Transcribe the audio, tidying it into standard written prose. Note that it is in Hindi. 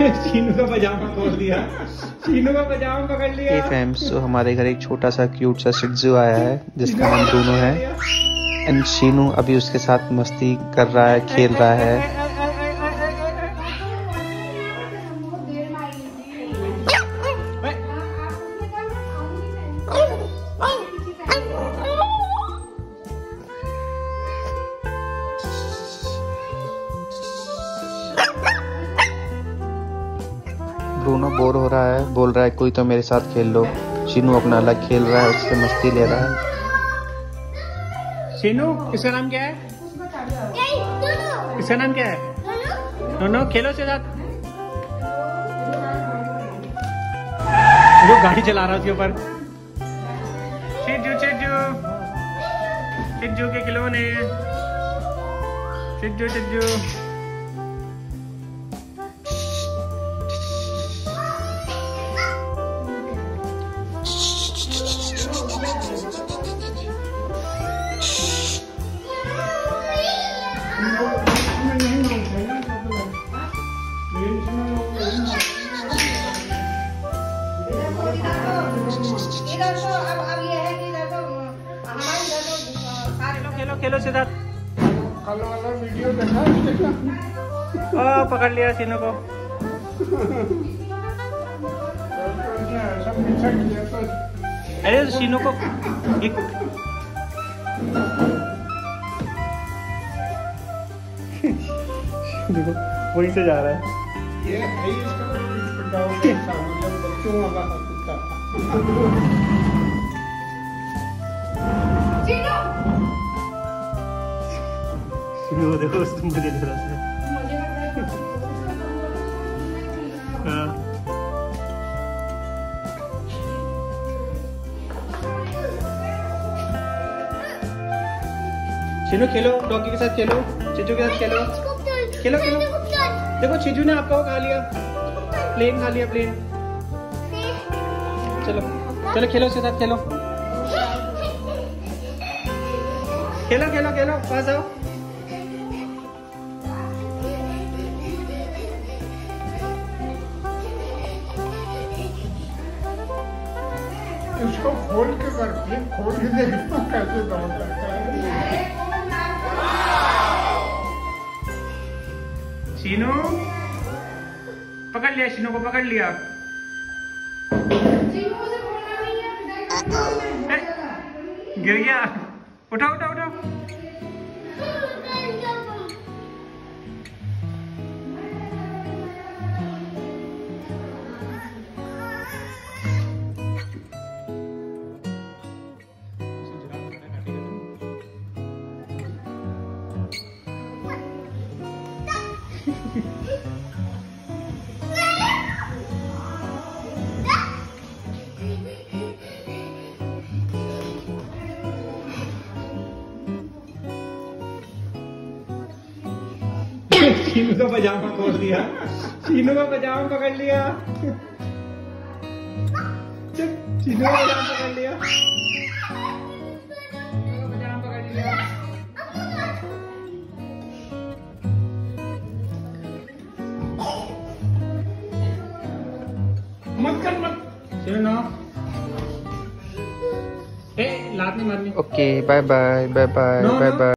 शीनू का पजामा खोल दिया, शीनू का पजामा पकड़ लिया। हे फ्रेंड्स, तो हमारे घर एक छोटा सा क्यूट सा शिट्जू आया है जिसका नाम ब्रूनो है। एंड शीनू अभी उसके साथ मस्ती कर रहा है, खेल रहा है। ब्रूनो बोर हो रहा है, बोल रहा है कोई तो मेरे साथ खेल लो। शीनू अपना अलग खेल रहा है, उससे मस्ती ले रहा है। शीनू, इसका नाम क्या है? इसका नाम क्या है? नोनो, खेलो से साथ। वो गाड़ी चला रहा है उसके ऊपर। चिज्जू चिज्जू चिज्जू के खिलौने, चिज्जू चिज्जू। खेलो खेलो सिद्धार्थ। कल वाला वीडियो देखा? पकड़ लिया शीनू को। अरे शीनू को वहीं से जा रहा है। ये है इसका बच्चों वाला कुत्ता। शीनू देखो मुझे दे रहा है। शीनू खेलो, डॉगी के साथ खेलो, चिज्जू के साथ खेलो, खेलो खेलो। देखो चिज्जू ने आपका वो खा लिया, प्लेन खा लिया, प्लेन। चलो चलो खेलो उसके साथ, खेलो खेलो खेलो खेलो, पास आओ। इसको खोल के करके, खोल के देखना कैसे दौड़ जाता है। शीनू पकड़ लिया, शीनू को पकड़ लिया। गिर गया, उठाओ उठाओ उठाओ। शीनू का पजामा खोल दिया, शीनू का पजामा पकड़ लिया। शीनू का पजामा पकड़ लिया, पजामा पकड़ लिया। मत कर मत, शीनू लात नहीं मारनी। Okay, bye bye bye bye bye bye.